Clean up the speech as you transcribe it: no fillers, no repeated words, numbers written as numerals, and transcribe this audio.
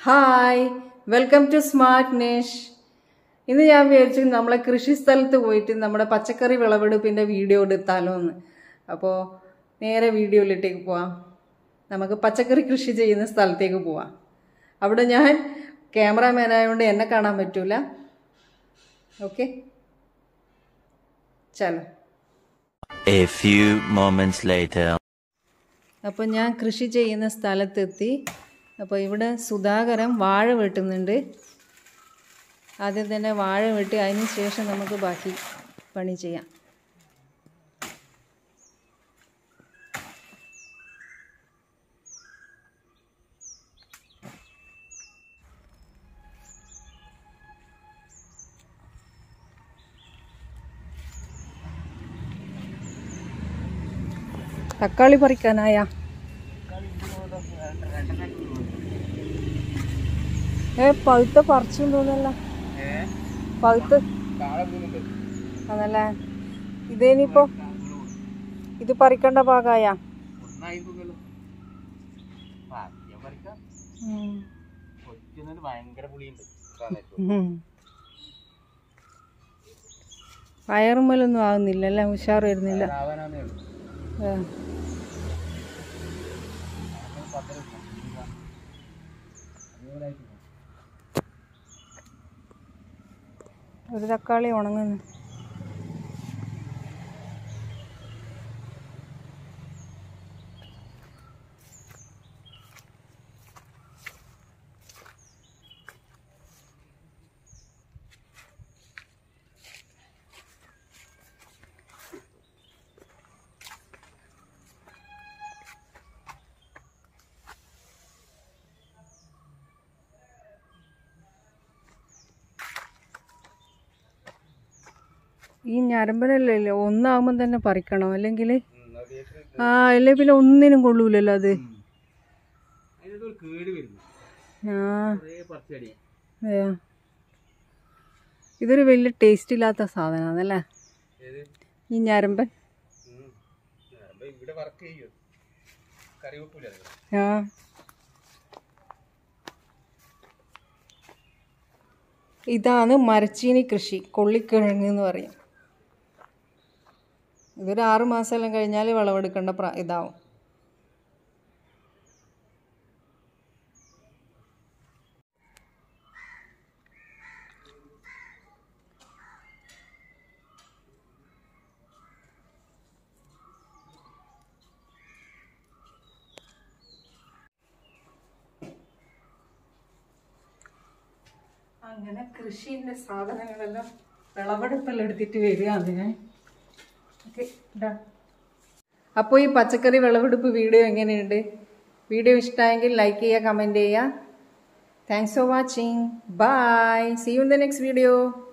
Hi, welcome to Smart Nish. ഇന്ന് ഞാൻ വിചാരിച്ചു നമ്മളെ കൃഷിസ്ഥലത്ത് പോയിട്ട് നമ്മുടെ പച്ചക്കറി വിളവെടുപ്പിൻ്റെ വീഡിയോ എടുത്താലോ എന്ന്. അപ്പോൾ നേരെ വീഡിയോയിലിട്ടേക്ക് പോവാം. നമുക്ക് പച്ചക്കറി കൃഷി ചെയ്യുന്ന സ്ഥലത്തേക്ക് പോവാം. അവിടെ ഞാൻ ക്യാമറാമാൻ ആയതുകൊണ്ട് എന്നെ കാണാൻ പറ്റൂല. Okay, Chalo. A few moments later. അപ്പോൾ ഞാൻ കൃഷി ചെയ്യുന്ന സ്ഥലത്തെത്തി. അപ്പോൾ ഇവിടെ സുധാകരൻ വാഴ വെട്ടുന്നുണ്ട്. ആദ്യം തന്നെ വാഴ വെട്ടി അതിന് ശേഷം നമുക്ക് ബാക്കി പണി ചെയ്യാം. തക്കാളി പറിക്കാനായ പഴുത്ത പറിച്ചു തോന്നല്ല, പഴുത്ത് അതല്ലേ. ഇതേനിപ്പോ ഇത് പറിക്കേണ്ട ഭാഗമായ വയറുമ്മലൊന്നും ആകുന്നില്ല അല്ലേ, ഉഷാർ വരുന്നില്ല. ഒരു തക്കാളി ഉണങ്ങുന്നു. ഈ ഞരമ്പനല്ലേ ഒന്നാകുമ്പോൾ തന്നെ പറിക്കണം, അല്ലെങ്കിൽ അല്ലേ പിന്നെ ഒന്നിനും കൊള്ളൂലല്ലോ അത്. ഇതൊരു വലിയ ടേസ്റ്റ് ഇല്ലാത്ത സാധനമാണല്ലേ ഈ ഞരമ്പൻ. ഇതാണ് മരച്ചീനി കൃഷി, കൊള്ളിക്കിഴങ്ങ് എന്ന് പറയും. ഇതൊരു 6 മാസമെല്ലാം കഴിഞ്ഞാൽ വിളവെടുക്കേണ്ട ഇതാവും. അങ്ങനെ കൃഷിൻ്റെ സാധനങ്ങളെല്ലാം വിളവെടുപ്പെല്ലാം എടുത്തിട്ട് വരിക അതിന്. അപ്പോൾ ഈ പച്ചക്കറി വിളവെടുപ്പ് വീഡിയോ എങ്ങനെയുണ്ട്? വീഡിയോ ഇഷ്ടമായെങ്കിൽ ലൈക്ക് ചെയ്യുക, കമൻറ്റ് ചെയ്യുക. Thanks for watching. Bye. See you in the next video.